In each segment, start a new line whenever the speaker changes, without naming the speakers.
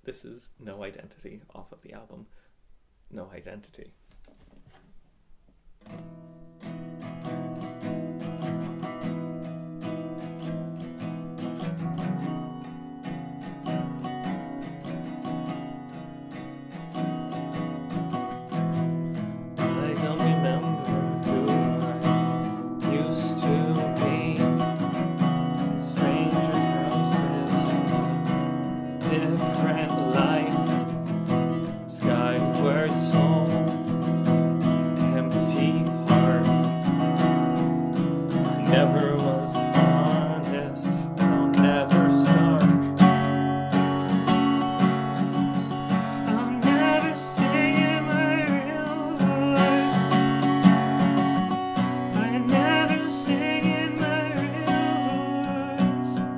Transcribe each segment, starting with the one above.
This is No Identity off of the album No Identity. I don't remember who I used to be. Strangers' houses, different life, skyward soul, empty heart. I never was honest, I'll never start. I'll never sing in my real voice. I never sing in my real voice.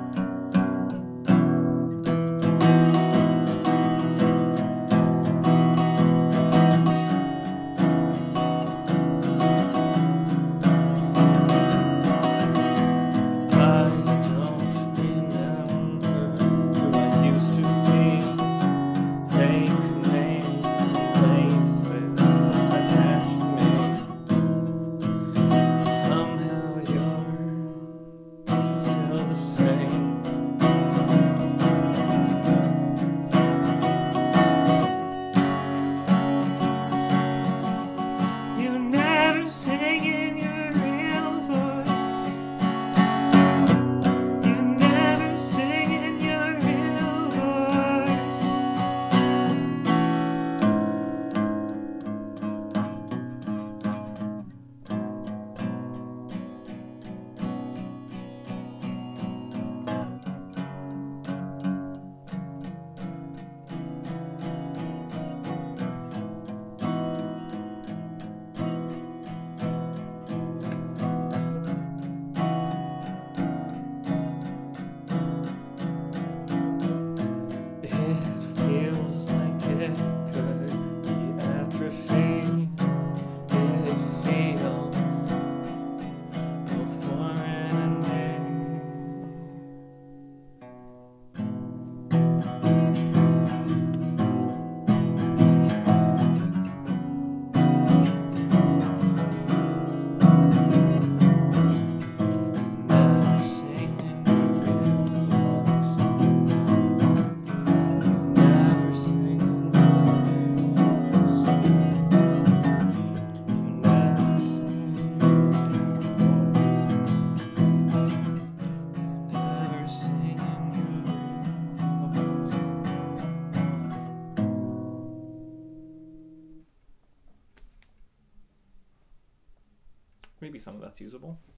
Maybe some of that's usable.